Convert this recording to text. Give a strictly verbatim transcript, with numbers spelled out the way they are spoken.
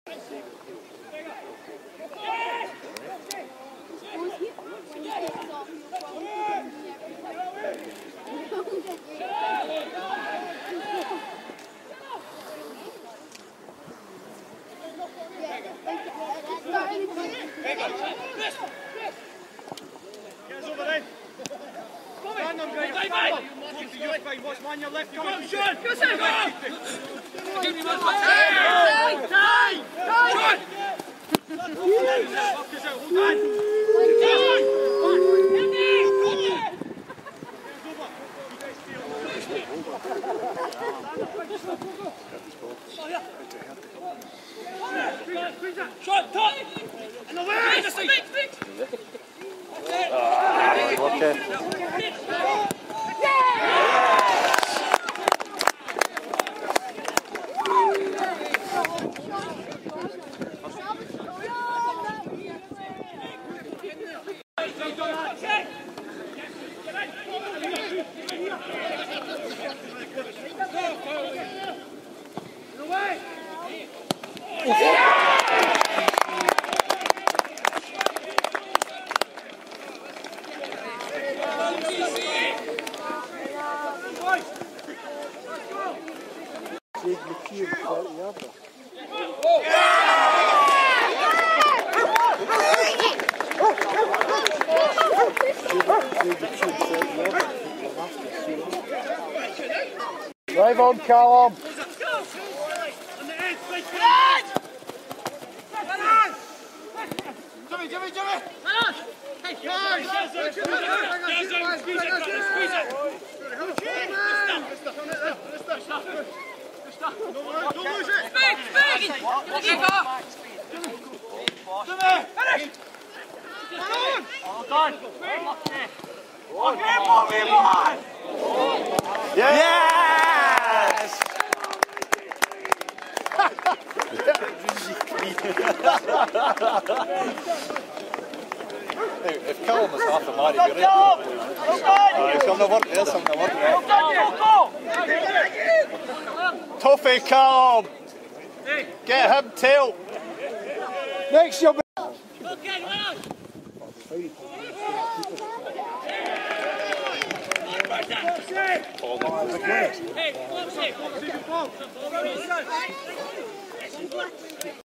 Watch man, your left. Come on, Sean! Go, Sean! Give me one more time! Time! Time! Lock us out, hold on! Sean, top! And away! Okay. Drive on, Callum. Jimmy, Jimmy, Jimmy! Hey, guys! Squeeze it! Squeeze it! Don't lose it! Speed! Speed! Jimmy! Finish! All done! Okay, move on! Yes! If Callum was half the man, he'd be right. He's going to work there, something to work there. Toughy Callum! Get him tilt! Next job! Okay, well! Hey,